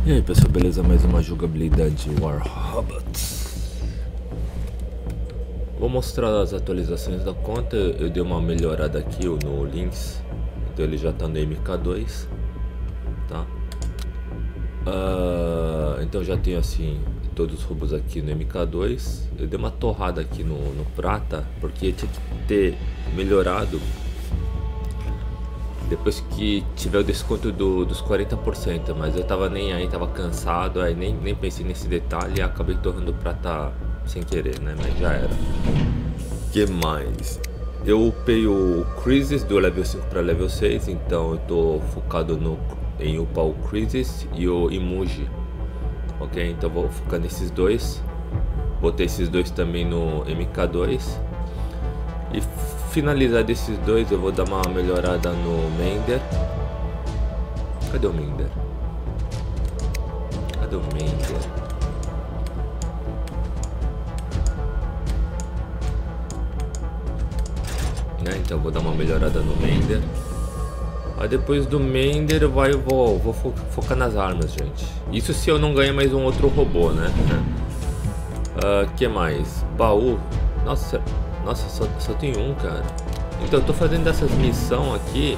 E aí pessoal, beleza? Mais uma jogabilidade War Robots. Vou mostrar as atualizações da conta. Eu dei uma melhorada aqui no Lynx, então ele já tá no MK2, tá? Então já tenho assim todos os robôs aqui no MK2. Eu dei uma torrada aqui no prata, porque tinha que ter melhorado depois que tiver o desconto dos 40%, mas eu tava nem aí, tava cansado, aí nem pensei nesse detalhe e acabei torrando prata sem querer, né? Mas já era. Que mais? Eu upei o Crisis do level 5 para level 6, então eu tô focado em upar o Crisis e o Imuji, ok? Então vou focar nesses dois. Botei esses dois também no MK2. E finalizar desses dois, eu vou dar uma melhorada no Mender. Cadê o Mender? Cadê o Mender? Né? Então eu vou dar uma melhorada no Mender. Aí depois do Mender eu vou focar nas armas, gente. Isso se eu não ganhar mais um outro robô, né? Que mais? Baú. Nossa, só tem um, cara. Então eu tô fazendo essas missões aqui.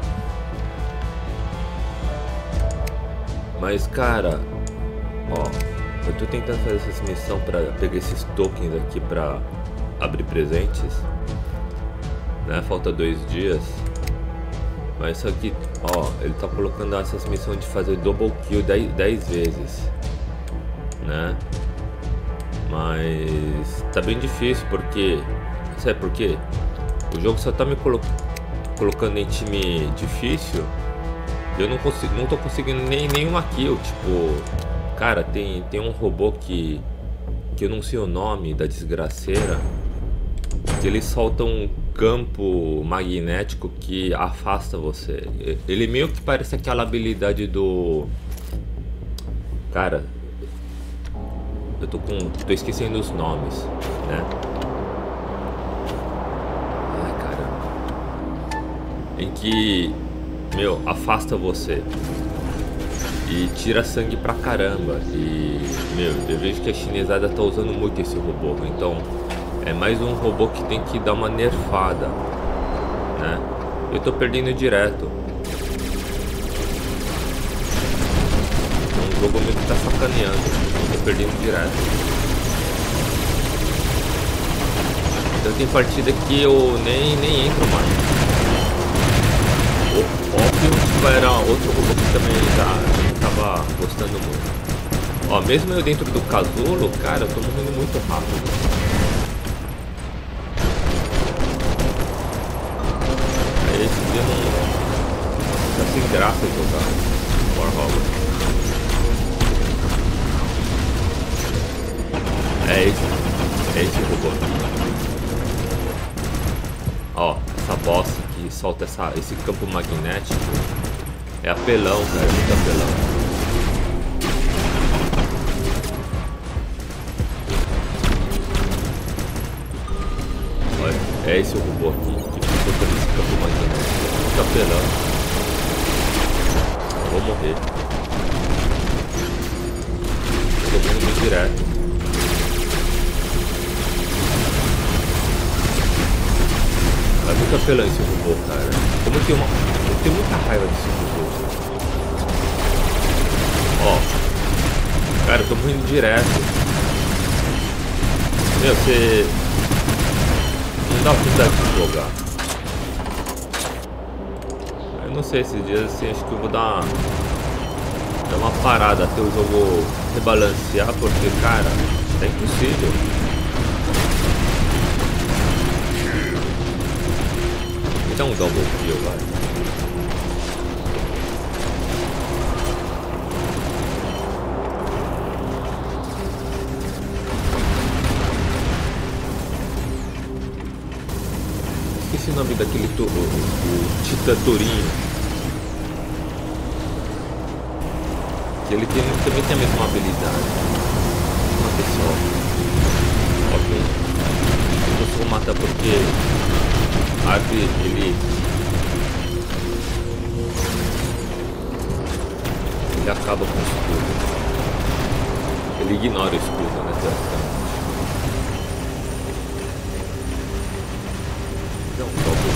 Mas, cara, ó, eu tô tentando fazer essas missões pra pegar esses tokens aqui pra abrir presentes, né? Falta 2 dias. Mas isso aqui, ó, ele tá colocando essas missões de fazer double kill 10 vezes, né? Mas tá bem difícil porque... Sabe por quê? O jogo só tá me colocando em time difícil. Eu não tô conseguindo nenhuma kill. Tipo, cara, tem um robô que eu não sei o nome da desgraceira, que ele solta um campo magnético que afasta você. Ele meio que parece aquela habilidade do... Cara, eu tô esquecendo os nomes, né? Em que, meu, afasta você e tira sangue pra caramba. E, meu, eu vejo que a chinesada tá usando muito esse robô. Então, é mais um robô que tem que dar uma nerfada, né? Eu tô perdendo direto. O jogo meio que tá sacaneando. Eu tô perdendo direto. Então tem partida que eu nem entro mais. Óbvio, tipo, era outro robô que também já tava gostando muito. Ó, mesmo eu dentro do casulo, cara, eu tô morrendo muito rápido. Aí esse dia não... Tá sem graça jogar War Robot. É esse robô aqui. Ó, essa bosta que solta esse campo magnético é apelão, cara, é muito apelão. Olha, é esse o robô aqui que fica soltando esse campo magnético, é muito apelão. Eu vou morrer. Eu tô morrendo direto. É muito apelão esse robô, cara. Eu tenho muita raiva desse robô. Ó, cara, eu tô morrendo direto. Meu, você não dá oportunidade de jogar. Eu não sei, esses dias assim, acho que eu vou dar uma parada até o jogo rebalancear, porque, cara, tá impossível. Dá um double kill, vai. Esqueci o nome daquele o Titã Tourinho. Que ele também tem a mesma habilidade. Uma pessoa. Ok. Eu consigo matar porque... ele Ele acaba com o escudo. Ele ignora o escudo, né, teoricamente. Dá um double.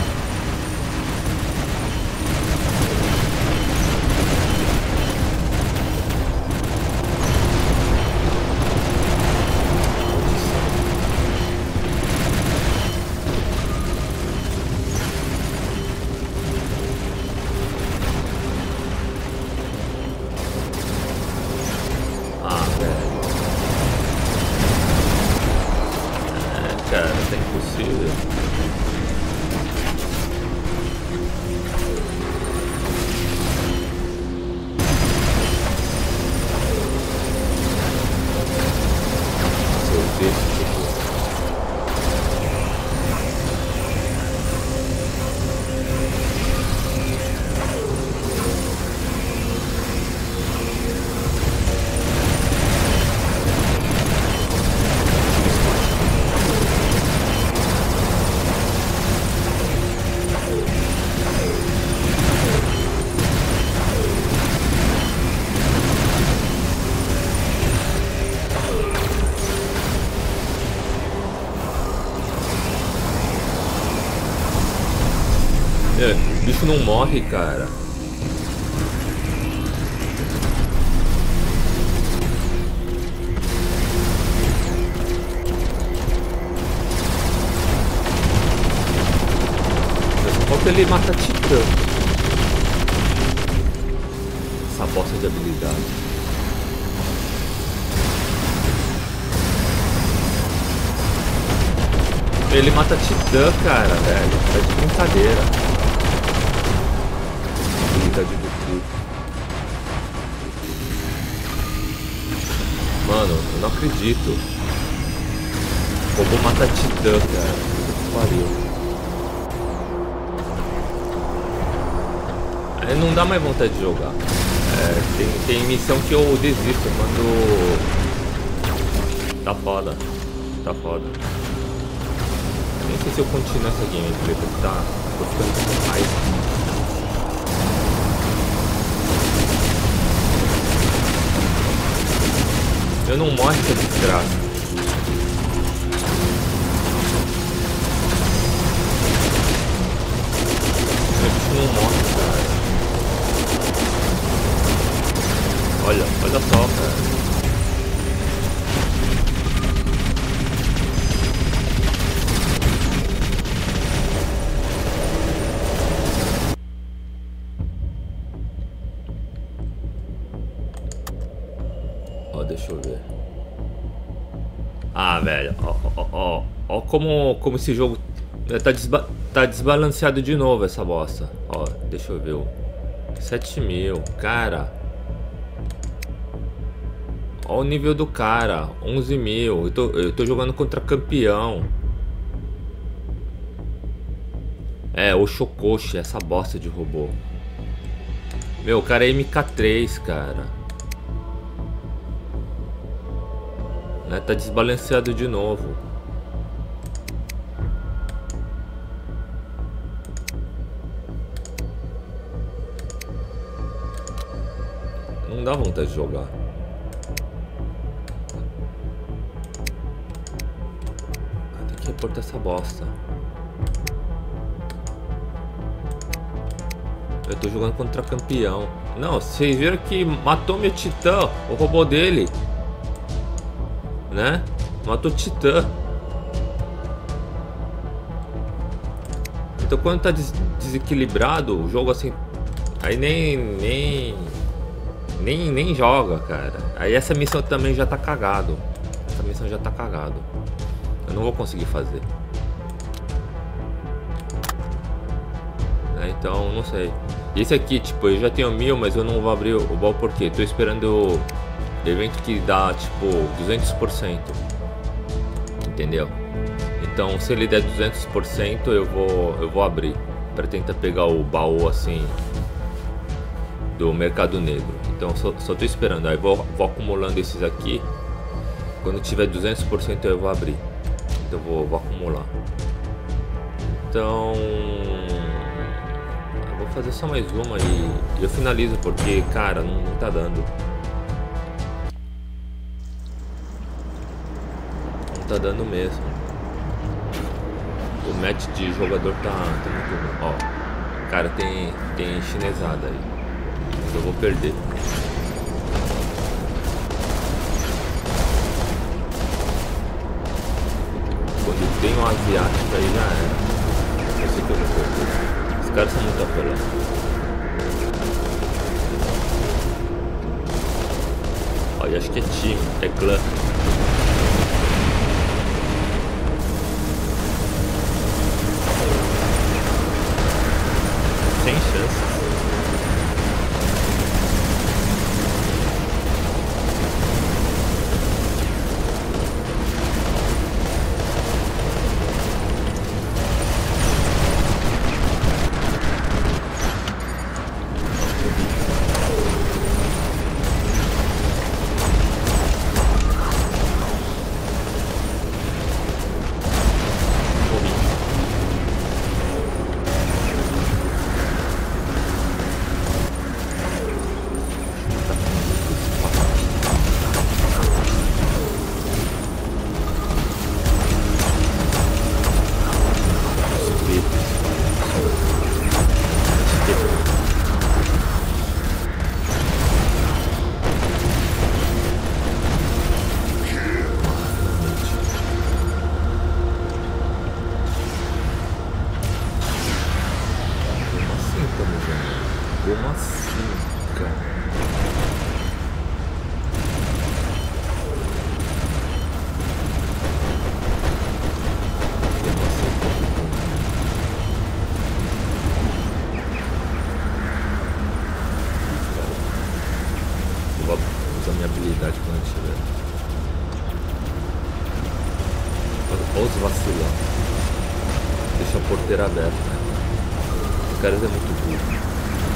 O bicho não morre, cara. Só falta ele mata Titã. Essa bosta de habilidade. Ele mata Titã, cara, velho. Tá de brincadeira. Habilidade do cu. Mano, eu não acredito. O robô mata Titã, cara. Que pariu. Aí não dá mais vontade de jogar. Tem missão que eu desisto quando... Tá foda. Tá foda. Nem sei se eu continuo essa gameplay, porque tô ficando com raiva. Eu não morro essa desgraça. Esse bicho não morre, cara. Olha só, cara. Deixa eu ver. Ah, velho. Ó como esse jogo tá desbalanceado de novo, essa bosta. Ó, deixa eu ver. 7.000, cara. Ó o nível do cara. 11.000. Eu tô jogando contra campeão. O Shokoshi, essa bosta de robô. Meu, o cara é MK3, cara. Tá desbalanceado de novo. Não dá vontade de jogar. Tem que reportar essa bosta. Eu tô jogando contra campeão. Não, vocês viram que matou meu Titã, o robô dele. Né? Matou o Titã. Então quando tá desequilibrado o jogo assim, aí nem joga, cara. Aí essa missão também já tá cagado. Essa missão já tá cagado. Eu não vou conseguir fazer. Então não sei. Esse aqui, tipo, eu já tenho 1000, mas eu não vou abrir o baú porque tô esperando evento que dá tipo 200%, entendeu? Então se ele der 200% eu vou abrir para tentar pegar o baú assim do mercado negro. Então só tô esperando, aí vou acumulando esses aqui. Quando tiver 200% eu vou abrir. Então vou acumular. Então eu vou fazer só mais uma e eu finalizo, porque, cara, não tá dando. Não tá dando mesmo. O match de jogador tá muito bom. Ó, cara, tem chinesada aí. Mas eu vou perder. Quando tem um asiático aí já era. Eu sei que eu vou perder. Os caras são muito apelados. Olha, acho que é time, é clã. Sem chance. Como assim, cara? Eu vou usar minha habilidade quando eu tiver. Olha os vacilantes. Deixa a porteira aberta, né? O cara é muito burro.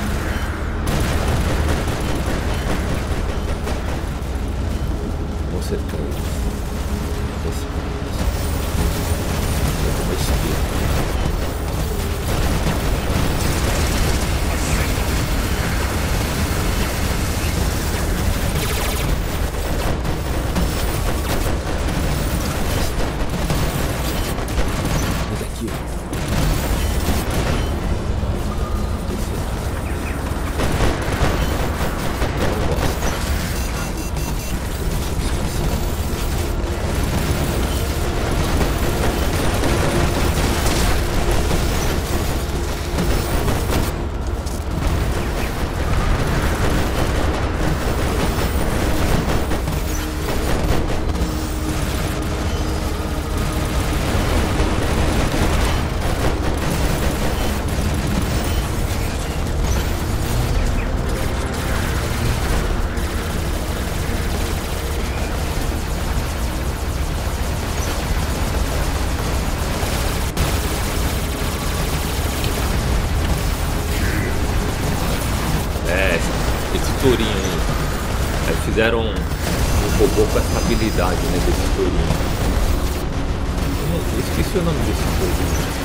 Você cai. Uma esquerda. Tourinho aí. Aí fizeram um robô com essa habilidade, né, desse tourinho. Eu esqueci o nome desse tourinho.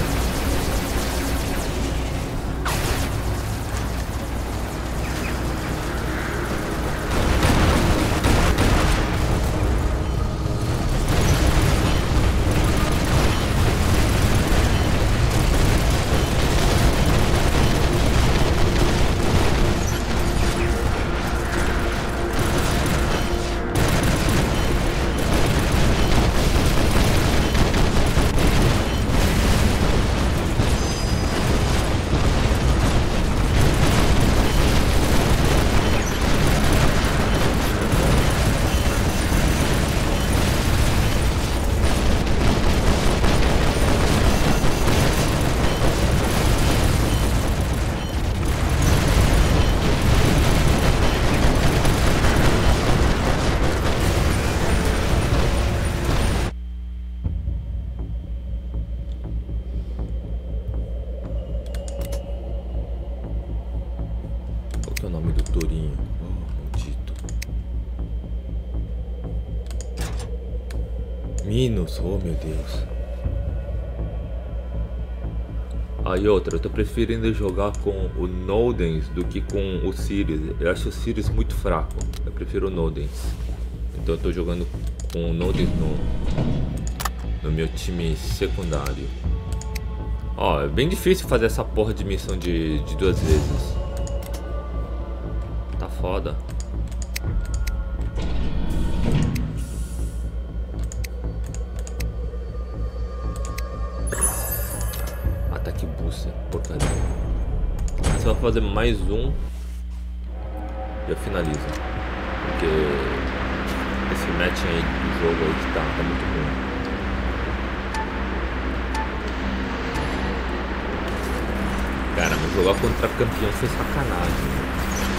Qual que é o nome do tourinho? Oh, maldito. Minos, oh meu Deus. Aí outra, eu tô preferindo jogar com o Nodens do que com o Sirius. Eu acho o Sirius muito fraco. Eu prefiro o Nodens. Então eu tô jogando com o Nodens no meu time secundário. Ó, é bem difícil fazer essa porra de missão de 2 vezes. Tá foda. Ataque booster, porcaria. Você vai fazer mais um e eu finalizo. Porque esse match aí do jogo aí que tá muito ruim. Cara, mas jogar contra campeão foi sacanagem, né?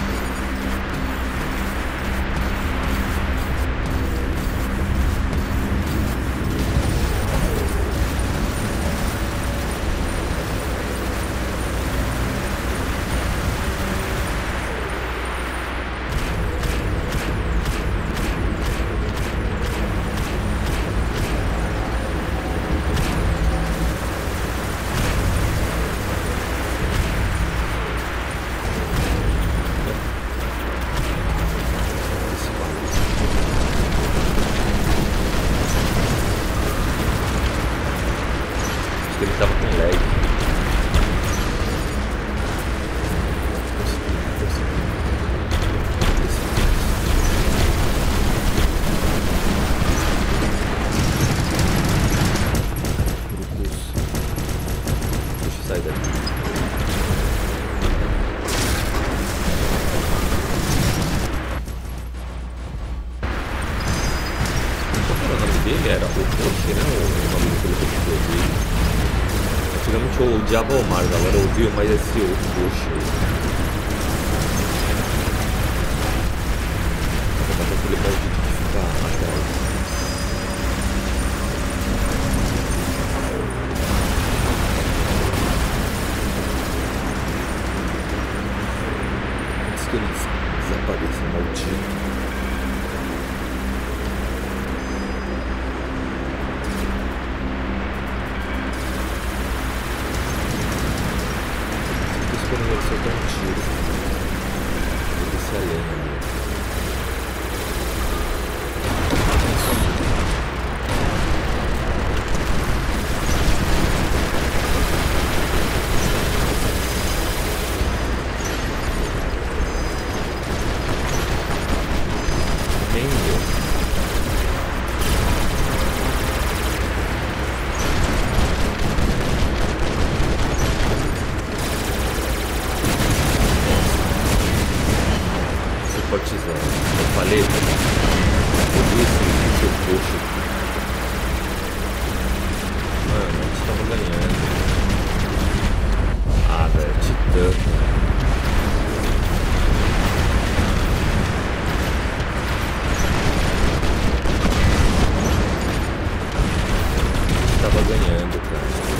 Ele tava com lag. Deixa eu sair daqui. Qual era o nome dele? Era o Porsche, né? O nome do produtor dele. Antigamente eu odiava o Mars, agora eu odio mais esse outro Porsche aí. Vou matar aquele maldito que fica atrás. Antes que ele desapareça, maldito. Ele soltou um tiro. Vou descer a lenha ali. Nem eu. Eu falei, por isso, seu coxo. Mano, a gente tava ganhando. Ah, velho, Titã. Tava ganhando, cara.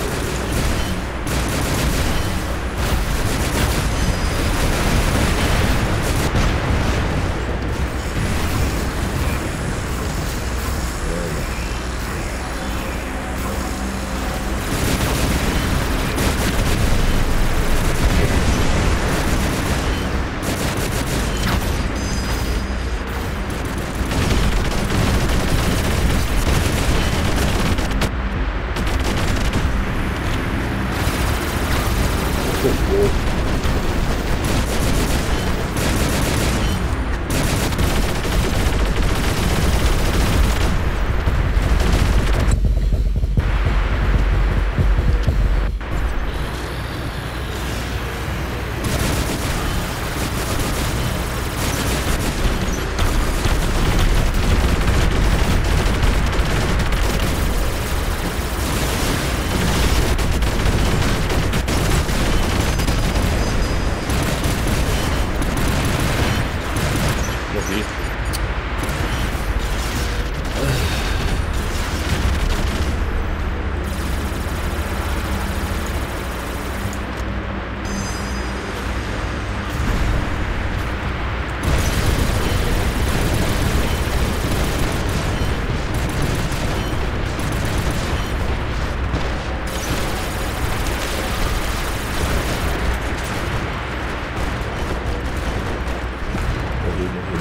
morri.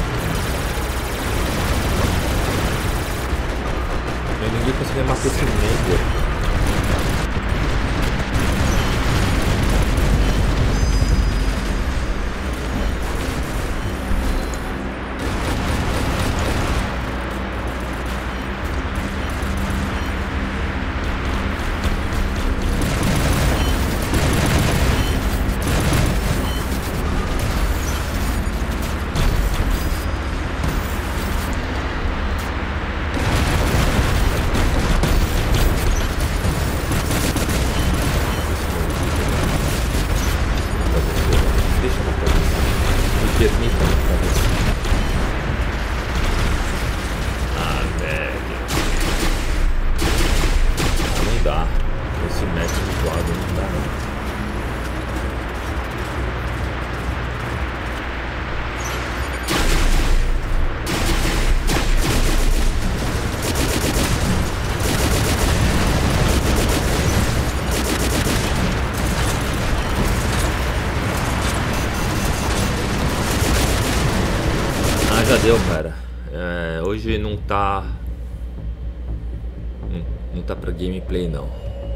Mas ninguém conseguia matar esse nego. Já deu, cara. Hoje não tá pra gameplay não.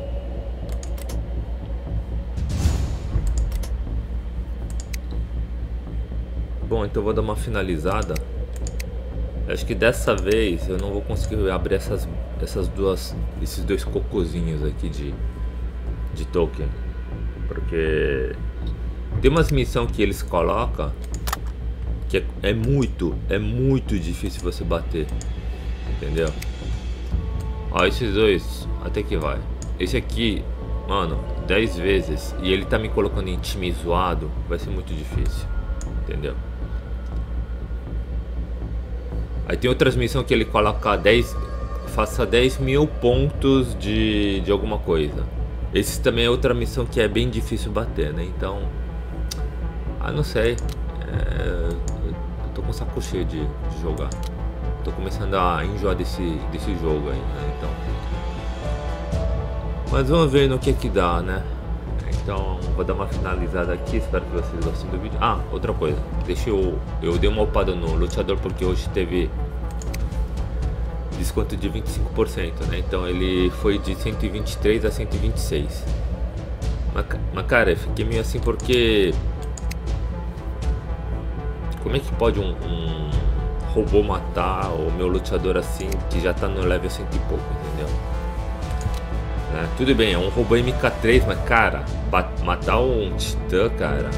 Bom, então eu vou dar uma finalizada. Acho que dessa vez eu não vou conseguir abrir esses dois cocôzinhos aqui de token, porque tem umas missões que eles colocam que é muito difícil você bater, entendeu? Ó, esses dois até que vai. Esse aqui, mano, 10 vezes e ele tá me colocando em time zoado, vai ser muito difícil, entendeu? Aí tem outras missões que ele coloca faça 10 mil pontos de alguma coisa. Esse também é outra missão que é bem difícil bater, né? Então, não sei. Tô com o saco cheio de jogar. Tô começando a enjoar desse jogo aí, né? Então, mas vamos ver no que dá, né? Então vou dar uma finalizada aqui. Espero que vocês gostem do vídeo. Outra coisa, eu dei uma upada no luteador porque hoje teve desconto de 25%, né? Então ele foi de 123 a 126. Mas cara, eu fiquei meio assim porque como é que pode um robô matar o meu luteador assim, que já tá no level 100 e pouco, entendeu? Tudo bem, é um robô MK3, mas cara, matar um titã, cara,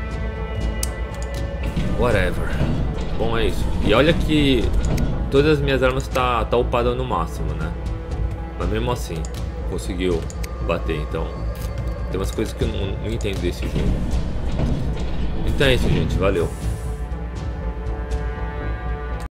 whatever. Bom, é isso. E olha que todas as minhas armas tá upada no máximo, né? Mas mesmo assim, conseguiu bater. Então, tem umas coisas que eu não entendo desse jogo. Então é isso, gente. Valeu.